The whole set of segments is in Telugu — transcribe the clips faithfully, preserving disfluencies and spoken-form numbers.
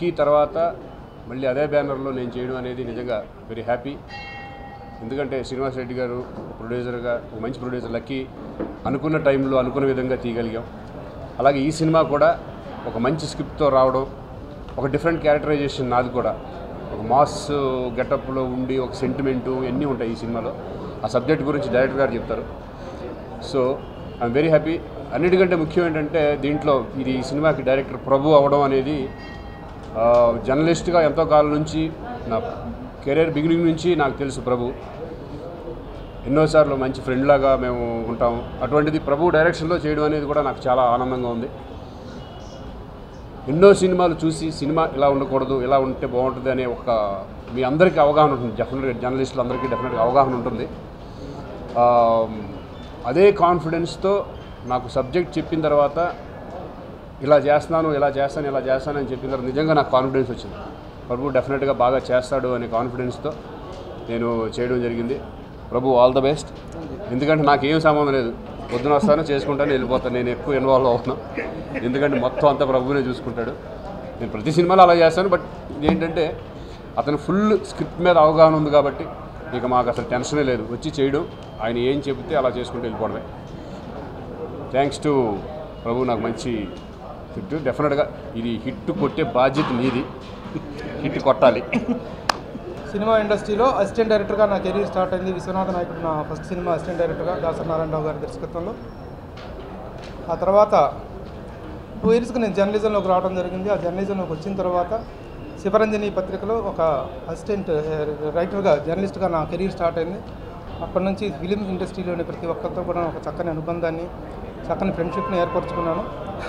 లక్కీ తర్వాత మళ్ళీ అదే బ్యానర్లో నేను చేయడం అనేది నిజంగా వెరీ హ్యాపీ. ఎందుకంటే శ్రీనివాస్ రెడ్డి గారు ప్రొడ్యూసర్గా ఒక మంచి ప్రొడ్యూసర్, లక్కీ అనుకున్న టైంలో అనుకున్న విధంగా తీయగలిగాం. అలాగే ఈ సినిమా కూడా ఒక మంచి స్క్రిప్ట్తో రావడం, ఒక డిఫరెంట్ క్యారెక్టరైజేషన్ నాది కూడా, ఒక మాస్ గెటప్లో ఉండి ఒక సెంటిమెంటు ఇవన్నీ ఉంటాయి ఈ సినిమాలో. ఆ సబ్జెక్ట్ గురించి డైరెక్టర్ గారు చెప్తారు. So I'm very happy. అన్నిటికంటే ముఖ్యం ఏంటంటే దీంట్లో ఇది ఈ సినిమాకి డైరెక్టర్ ప్రభు అవ్వడం అనేది, జర్నలిస్ట్గా ఎంతో కాలం నుంచి నా కెరీర్ బిగినింగ్ నుంచి నాకు తెలుసు ప్రభు. ఎన్నోసార్లు మంచి ఫ్రెండ్ లాగా మేము ఉంటాము. అటువంటిది ప్రభు డైరెక్షన్లో చేయడం అనేది కూడా నాకు చాలా ఆనందంగా ఉంది. ఎన్నో సినిమాలు చూసి సినిమా ఇలా ఉండకూడదు, ఇలా ఉంటే బాగుంటుంది అనే ఒక మీ అందరికీ అవగాహన ఉంటుంది. డెఫినెట్గా జర్నలిస్టులు అందరికీ డెఫినెట్గా అవగాహన ఉంటుంది. అదే కాన్ఫిడెన్స్తో నాకు సబ్జెక్ట్ చెప్పిన తర్వాత ఇలా చేస్తున్నాను ఇలా చేస్తాను ఇలా చేస్తానని చెప్పిన తర్వాత నిజంగా నాకు కాన్ఫిడెన్స్ వచ్చింది. ప్రభు డెఫినెట్గా బాగా చేస్తాడు అనే కాన్ఫిడెన్స్తో నేను చేయడం జరిగింది. Prabhu all the best. ఎందుకంటే నాకు ఏం సంబంధం లేదు, పొద్దున వస్తాను చేసుకుంటాను వెళ్ళిపోతాను. నేను ఎక్కువ ఇన్వాల్వ్ అవుతున్నాను ఎందుకంటే మొత్తం అంతా ప్రభునే చూసుకుంటాడు. నేను ప్రతి సినిమాలో అలా చేస్తాను. బట్ ఏంటంటే అతను ఫుల్ స్క్రిప్ట్ మీద అవగాహన ఉంది కాబట్టి ఇక మాకు అసలు టెన్షనే లేదు. వచ్చి చేయడం, ఆయన ఏం చెబితే అలా చేసుకుంటూ వెళ్ళిపోవడమే. థ్యాంక్స్ టు ప్రభు, నాకు మంచి హిట్. డెఫినెట్గా ఇది హిట్ కొట్టే బాధ్యత నీది, హిట్ కొట్టాలి. సినిమా ఇండస్ట్రీలో అసిస్టెంట్ డైరెక్టర్గా నా కెరీర్ స్టార్ట్ అయింది. విశ్వనాథ నాయకుడు నా ఫస్ట్ సినిమా అసిస్టెంట్ డైరెక్టర్గా, దాసరి నారాయణరావు గారి దర్శకత్వంలో. ఆ తర్వాత టూ ఇయర్స్కి నేను జర్నలిజంలోకి రావడం జరిగింది. ఆ జర్నలిజంలోకి వచ్చిన తర్వాత శివరంజని పత్రికలో ఒక అసిస్టెంట్ రైటర్గా, జర్నలిస్ట్గా నా కెరీర్ స్టార్ట్ అయింది. అప్పటి నుంచి ఫిలిం ఇండస్ట్రీలోని ప్రతి ఒక్కరితో కూడా ఒక చక్కని అనుబంధాన్ని, చక్కని ఫ్రెండ్షిప్ని ఏర్పరచుకున్నాను.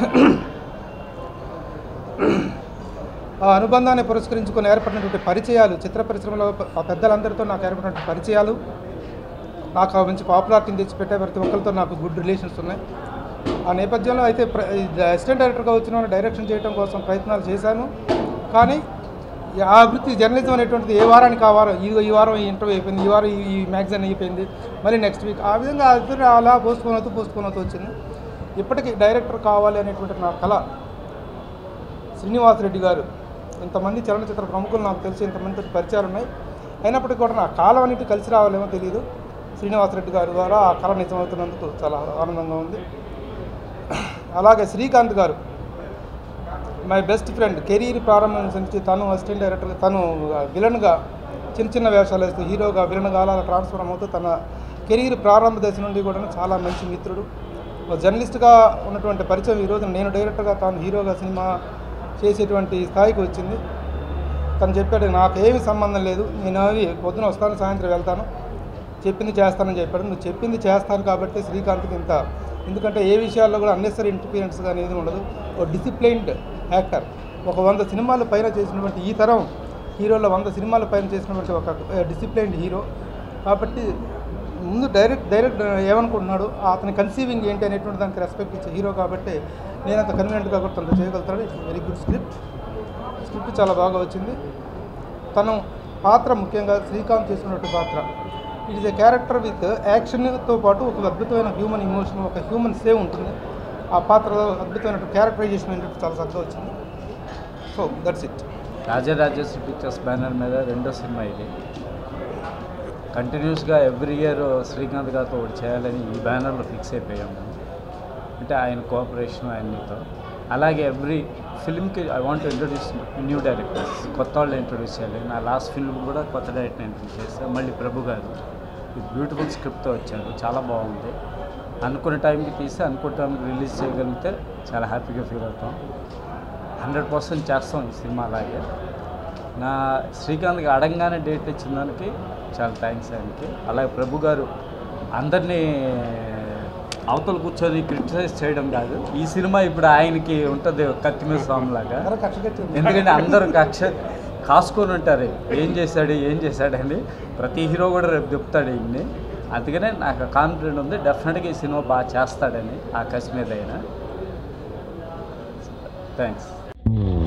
ఆ అనుబంధాన్ని పురస్కరించుకొని ఏర్పడినటువంటి పరిచయాలు, చిత్ర పరిశ్రమలో ఆ పెద్దలందరితో నాకు ఏర్పడినటువంటి పరిచయాలు, నాకు మంచి పాపులారిటీని తెచ్చిపెట్టే ప్రతి ఒక్కరితో నాకు గుడ్ రిలేషన్స్ ఉన్నాయి. ఆ నేపథ్యంలో అయితే అసిస్టెంట్ డైరెక్టర్గా వచ్చిన డైరెక్షన్ చేయడం కోసం ప్రయత్నాలు చేశాను. కానీ ఆ వృత్తి జర్నలిజం అనేటువంటిది ఏ వారానికి ఆ వారం, ఈ ఈ వారం ఈ ఇంటర్వ్యూ అయిపోయింది, ఈ వారం ఈ మ్యాగజైన్ అయిపోయింది, మళ్ళీ నెక్స్ట్ వీక్, ఆ విధంగా అతను అలా పోస్ట్పోన్ అవుతూ పోస్ట్పోన్ అవుతూ వచ్చింది. ఇప్పటికీ డైరెక్టర్ కావాలి అనేటువంటి నా కళ. శ్రీనివాస్ రెడ్డి గారు, ఇంతమంది చలనచిత్ర ప్రముఖులు నాకు తెలిసి ఇంతమంది పరిచయాలు ఉన్నాయి. అయినప్పటికీ కూడా నా కాలం అనేది కలిసి రావాలేమో తెలియదు. శ్రీనివాస్ రెడ్డి గారి ద్వారా ఆ కళ నిజమవుతున్నందుకు చాలా ఆనందంగా ఉంది. అలాగే శ్రీకాంత్ గారు, మై బెస్ట్ ఫ్రెండ్. కెరీర్ ప్రారంభం నుంచి తను అసిస్టెంట్ డైరెక్టర్గా, తను విలన్గా చిన్న చిన్న వేషాలు వేస్తూ హీరోగా విలన్గా అలా ట్రాన్స్ఫర్ అవుతూ తన కెరీర్ ప్రారంభ దశ నుండి కూడా చాలా మంచి మిత్రుడు. జర్నలిస్ట్గా ఉన్నటువంటి పరిచయం ఈరోజు నేను డైరెక్టర్గా, తాను హీరోగా సినిమా చేసేటువంటి స్థాయికి వచ్చింది. తను చెప్పాడు, నాకేమి సంబంధం లేదు, నేను అవి పొద్దున వస్తాను సాయంత్రం వెళ్తాను, చెప్పింది చేస్తానని చెప్పాడు. నువ్వు చెప్పింది చేస్తాను కాబట్టి శ్రీకాంత్కి ఇంత, ఎందుకంటే ఏ విషయాల్లో కూడా అన్నెసరీ ఇంటర్ఫియరెన్స్ కానీ ఏది ఉండదు. ఒక డిసిప్లైన్డ్ యాక్టర్. ఒక వంద సినిమాల పైన చేసినటువంటి ఈ తరం హీరోల వంద సినిమాల పైన చేసినటువంటి ఒక డిసిప్లైన్డ్ హీరో కాబట్టి ముందు డైరెక్ట్ డైరెక్ట్ ఏమనుకుంటున్నాడు, అతని కన్సీవింగ్ ఏంటి అనేటువంటి దానికి రెస్పెక్ట్ ఇచ్చే హీరో కాబట్టి నేను అంత కన్వీనియంట్గా కూడా తను చేయగలుగుతాడు. It's very good script. Script చాలా బాగా వచ్చింది. తను పాత్ర, ముఖ్యంగా శ్రీకాంత్ చేసినటువంటి పాత్ర, it is a character with యాక్షన్తో పాటు ఒక అద్భుతమైన హ్యూమన్ ఇమోషన్, ఒక హ్యూమన్ సేవ్ ఉంటుంది. ఆ పాత్రలో అద్భుతమైన క్యారెక్టరైజేషన్ అనేది చాలా చక్కగా వచ్చింది. So that's it. Rajarajeshwari pictures banner మీద రెండో సినిమా ఇది. కంటిన్యూస్గా ఎవ్రీ ఇయర్ శ్రీకాంత్ గారితో ఒకటి చేయాలని ఈ బ్యానర్లో ఫిక్స్ అయిపోయాము. అంటే ఆయన కోఆపరేషన్ ఆయనతో. అలాగే ఎవ్రీ ఫిల్మ్కి I want introduce new directors, కొత్త వాళ్ళు ఇంట్రొడ్యూస్ చేయాలి. నా లాస్ట్ ఫిల్మ్ కూడా కొత్త డైరెక్టర్ ఇంట్రొడ్యూస్ చేస్తే మళ్ళీ ప్రభు గారు బ్యూటిఫుల్ స్క్రిప్ట్తో వచ్చారు, చాలా బాగుంది. అనుకున్న టైంకి తీసి అనుకున్న టైంకి రిలీజ్ చేయగలిగితే చాలా హ్యాపీగా ఫీల్ అవుతాం. హండ్రెడ్ పర్సెంట్ చేస్తాం ఈ సినిమా. అలాగే నా శ్రీకాంత్కి అడగగానే డేట్ ఇచ్చిన దానికి చాలా థ్యాంక్స్ ఆయనకి. అలాగే ప్రభు గారు అందరినీ అవతల కూర్చొని క్రిటిసైజ్ చేయడం కాదు. ఈ సినిమా ఇప్పుడు ఆయనకి ఉంటుంది కత్తి మీద స్వామిలాగా. ఎందుకంటే అందరూ కక్ష కాసుకొని ఉంటారు, ఏం చేశాడు ఏం చేశాడని. ప్రతి హీరో కూడా రేపు చెప్తాడు ఇన్ని. అందుకనే నాకు కాన్ఫిడెంట్ ఉంది, డెఫినెట్గా ఈ సినిమా బాగా చేస్తాడని ఆ కసి మీద అయినా. థ్యాంక్స్.